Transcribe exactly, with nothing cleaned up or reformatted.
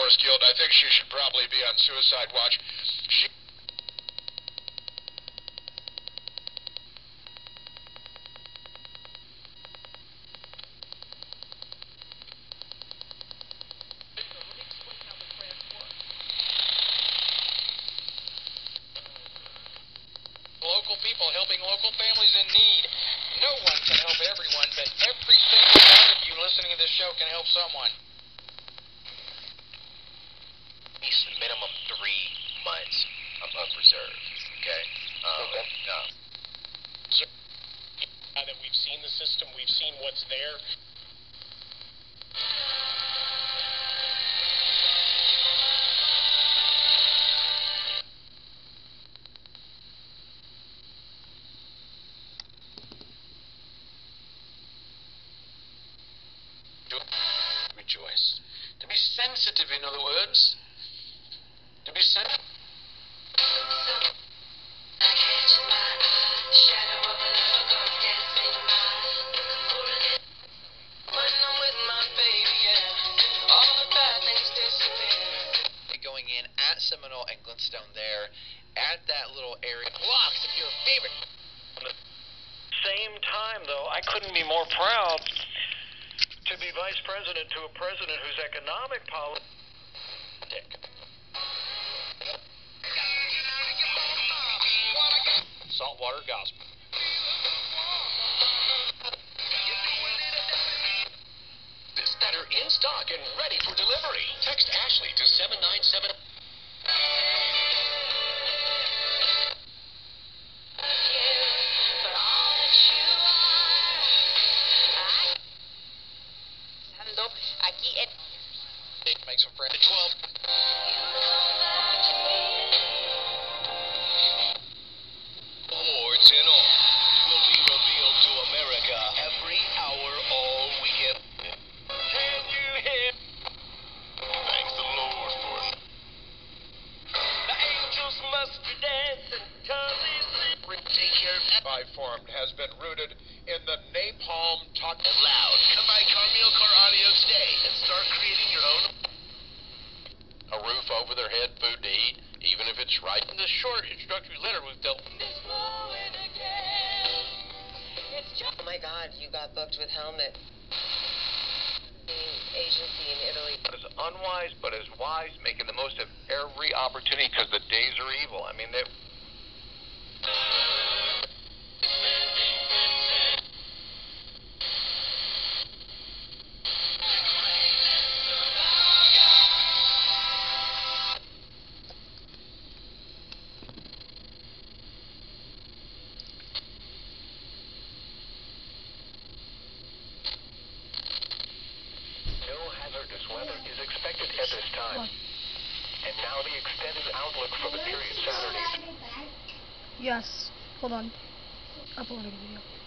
Force Guild. I think she should probably be on suicide watch. She... Local people helping local families in need. No one can help everyone, but every single one of you listening to this show can help someone. At least minimum three months of, of reserve. Okay. Um, Okay. Uh, So, now that we've seen the system, we've seen what's there. Rejoice. To be sensitive, in other words. To be sensitive. going in at Seminole and Glenstone there, at that little area. Blocks if you're a favorite. At the same time, though, I couldn't be more proud to be vice president to a president whose economic policy. Saltwater gospel. This better in stock and ready for delivery. Text Ashley to seven nine seven. Aquí en... Make some friends. twelve. Awards in all will be revealed to America every hour all weekend. Can you hear? Thank the Lord for it. The angels must be dancing, cause he's Take care of that. By formed has been rooted in the napalm talk. Loud. Come by Carmel Car Audio today and start creating your own. A roof over their head, food to eat, even if it's right. In this short introductory letter we've dealt with. Oh my God, you got booked with Helmet. The agency in Italy. As unwise, but as wise, making the most of every opportunity because the days are evil. I mean, they. hazardous weather is expected at this time. And now the extended outlook for the period Saturdays. Yes. Hold on. Uploading video.